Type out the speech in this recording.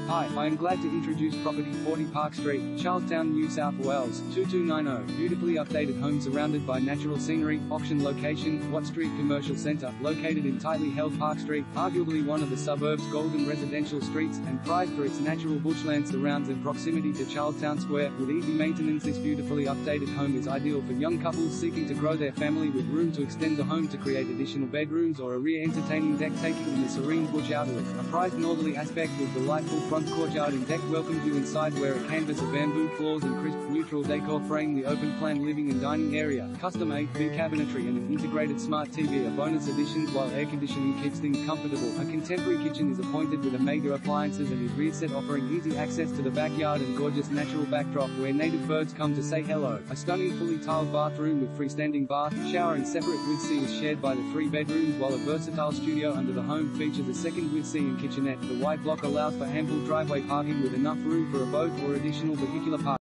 Hi, I am glad to introduce property 40 Park Street, Charlestown, New South Wales, 2290. Beautifully updated home surrounded by natural scenery. Auction location, Watt Street Commercial Centre, located in tightly held Park Street, arguably one of the suburb's golden residential streets, and prized for its natural bushland surrounds and proximity to Charlestown Square. With easy maintenance, this beautifully updated home is ideal for young couples seeking to grow their family, with room to extend the home to create additional bedrooms or a rear entertaining deck taking in the serene bush outlook. A prized northerly aspect with delightful front courtyard and deck welcomes you inside, where a canvas of bamboo floors and crisp, neutral decor frame the open-plan living and dining area. Custom A/B cabinetry and an integrated smart TV are bonus additions, while air conditioning keeps things comfortable. A contemporary kitchen is appointed with Omega appliances and is rear set, offering easy access to the backyard and gorgeous natural backdrop where native birds come to say hello. A stunning fully tiled bathroom with freestanding bath, shower and separate with-sea is shared by the 3 bedrooms, while a versatile studio under the home features a second with-sea and kitchenette. The white block allows for ample driveway parking with enough room for a boat or additional vehicular parking.